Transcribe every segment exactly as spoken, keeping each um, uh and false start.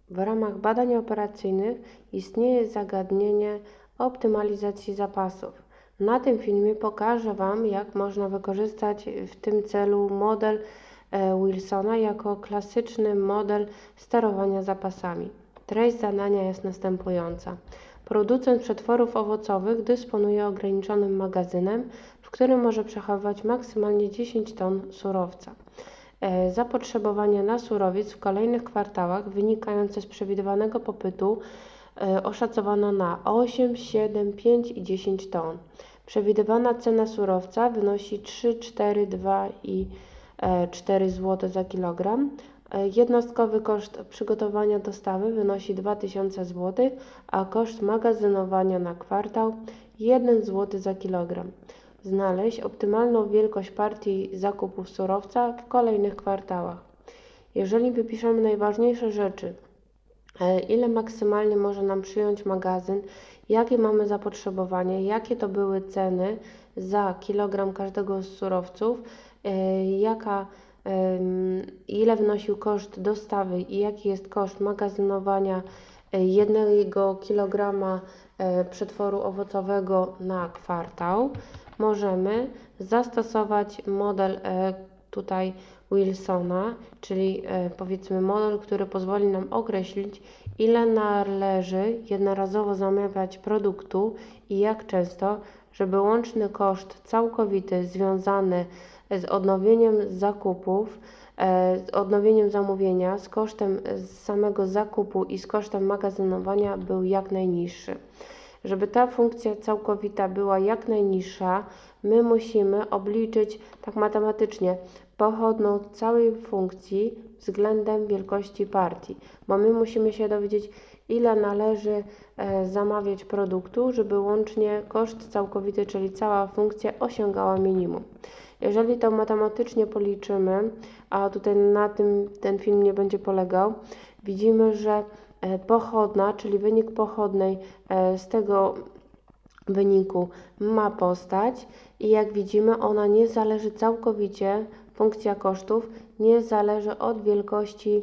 W ramach badań operacyjnych istnieje zagadnienie optymalizacji zapasów. Na tym filmie pokażę Wam, jak można wykorzystać w tym celu model Wilsona jako klasyczny model sterowania zapasami. Treść zadania jest następująca. Producent przetworów owocowych dysponuje ograniczonym magazynem, w którym może przechowywać maksymalnie dziesięć ton surowca. Zapotrzebowanie na surowiec w kolejnych kwartałach wynikające z przewidywanego popytu oszacowano na osiem, siedem, pięć i dziesięć ton. Przewidywana cena surowca wynosi trzy, cztery, dwa i cztery zł za kilogram. Jednostkowy koszt przygotowania dostawy wynosi dwa tysiące złotych, a koszt magazynowania na kwartał jeden złoty za kilogram. Znaleźć optymalną wielkość partii zakupów surowca w kolejnych kwartałach. Jeżeli wypiszemy najważniejsze rzeczy, ile maksymalnie może nam przyjąć magazyn, jakie mamy zapotrzebowanie, jakie to były ceny za kilogram każdego z surowców, jaka, ile wynosił koszt dostawy i jaki jest koszt magazynowania jednego kilograma przetworu owocowego na kwartał, możemy zastosować model tutaj Wilsona, czyli powiedzmy model, który pozwoli nam określić, ile należy jednorazowo zamawiać produktu i jak często, żeby łączny koszt całkowity związany z odnowieniem zakupów, z odnowieniem zamówienia, z kosztem samego zakupu i z kosztem magazynowania był jak najniższy. Żeby ta funkcja całkowita była jak najniższa, my musimy obliczyć tak matematycznie pochodną całej funkcji względem wielkości partii, bo my musimy się dowiedzieć, ile należy e, zamawiać produktu, żeby łącznie koszt całkowity, czyli cała funkcja osiągała minimum. Jeżeli to matematycznie policzymy, a tutaj na tym ten film nie będzie polegał, widzimy, że pochodna, czyli wynik pochodnej z tego wyniku ma postać i jak widzimy, ona nie zależy całkowicie, funkcja kosztów nie zależy od wielkości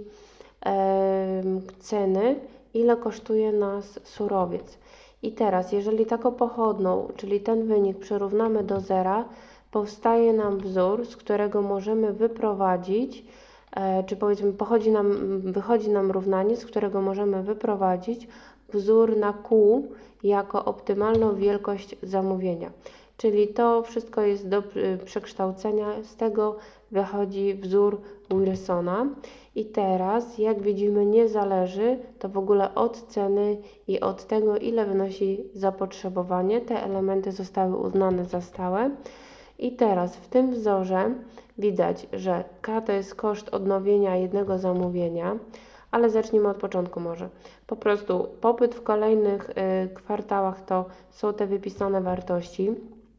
e, ceny, ile kosztuje nas surowiec. I teraz, jeżeli taką pochodną, czyli ten wynik przyrównamy do zera, powstaje nam wzór, z którego możemy wyprowadzić, czy powiedzmy pochodzi nam, wychodzi nam równanie, z którego możemy wyprowadzić wzór na Q jako optymalną wielkość zamówienia. Czyli to wszystko jest do przekształcenia, z tego wychodzi wzór Wilsona. I teraz, jak widzimy, nie zależy to w ogóle od ceny i od tego, ile wynosi zapotrzebowanie. Te elementy zostały uznane za stałe. I teraz w tym wzorze widać, że K to jest koszt odnowienia jednego zamówienia, ale zacznijmy od początku może. Po prostu popyt w kolejnych y, kwartałach to są te wypisane wartości.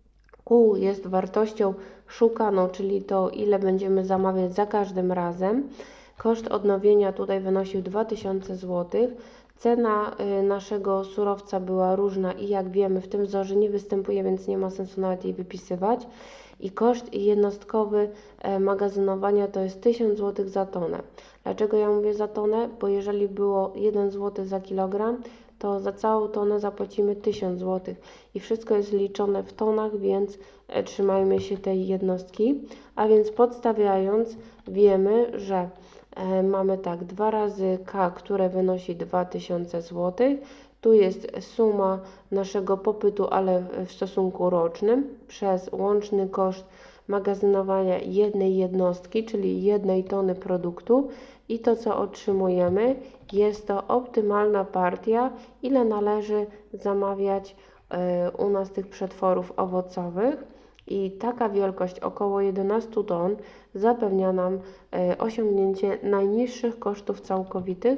Q jest wartością szukaną, czyli to, ile będziemy zamawiać za każdym razem. Koszt odnowienia tutaj wynosił dwa tysiące złotych. Cena y, naszego surowca była różna i jak wiemy, w tym wzorze nie występuje, więc nie ma sensu nawet jej wypisywać. I koszt jednostkowy e, magazynowania to jest tysiąc złotych za tonę. Dlaczego ja mówię za tonę? Bo jeżeli było jeden złoty za kilogram, to za całą tonę zapłacimy tysiąc złotych. I wszystko jest liczone w tonach, więc e, trzymajmy się tej jednostki. A więc podstawiając, wiemy, że e, mamy tak dwa razy K, które wynosi dwa tysiące złotych. Tu jest suma naszego popytu, ale w stosunku rocznym, przez łączny koszt magazynowania jednej jednostki, czyli jednej tony produktu i to, co otrzymujemy, jest to optymalna partia, ile należy zamawiać u nas tych przetworów owocowych. I taka wielkość, około jedenaście ton, zapewnia nam osiągnięcie najniższych kosztów całkowitych,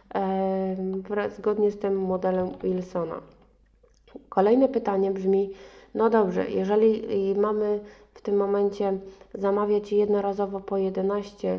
zgodnie z tym modelem Wilsona. Kolejne pytanie brzmi, no dobrze, jeżeli mamy w tym momencie zamawiać jednorazowo po jedenaście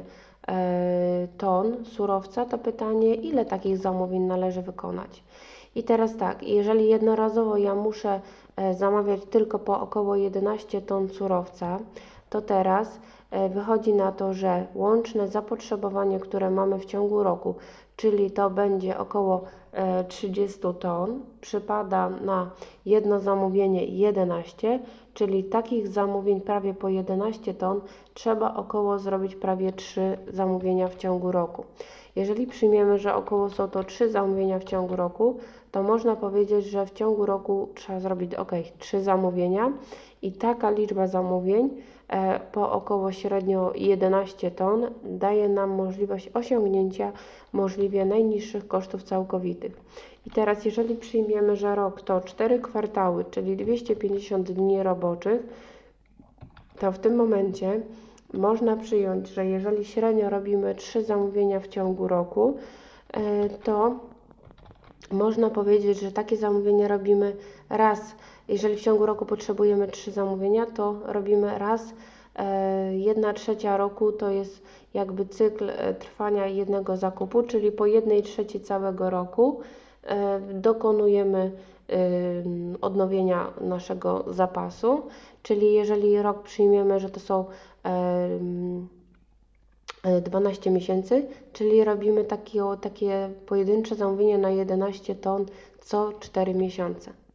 ton surowca, to pytanie, ile takich zamówień należy wykonać? I teraz tak, jeżeli jednorazowo ja muszę zamawiać tylko po około jedenaście ton surowca, to teraz wychodzi na to, że łączne zapotrzebowanie, które mamy w ciągu roku, czyli to będzie około trzydzieści ton, przypada na jedno zamówienie jedenaście, czyli takich zamówień prawie po jedenaście ton trzeba około zrobić prawie trzy zamówienia w ciągu roku. Jeżeli przyjmiemy, że około są to trzy zamówienia w ciągu roku, to można powiedzieć, że w ciągu roku trzeba zrobić ok, trzy zamówienia i taka liczba zamówień e, po około średnio jedenaście ton daje nam możliwość osiągnięcia możliwie najniższych kosztów całkowitych. I teraz jeżeli przyjmiemy, że rok to cztery kwartały, czyli dwieście pięćdziesiąt dni roboczych, to w tym momencie można przyjąć, że jeżeli średnio robimy trzy zamówienia w ciągu roku, to można powiedzieć, że takie zamówienie robimy raz. Jeżeli w ciągu roku potrzebujemy trzy zamówienia, to robimy raz. jedna trzecia roku to jest jakby cykl trwania jednego zakupu, czyli po jednej trzeciej całego roku dokonujemy odnowienia naszego zapasu, czyli jeżeli rok przyjmiemy, że to są dwanaście miesięcy, czyli robimy takie, takie pojedyncze zamówienie na jedenaście ton co cztery miesiące.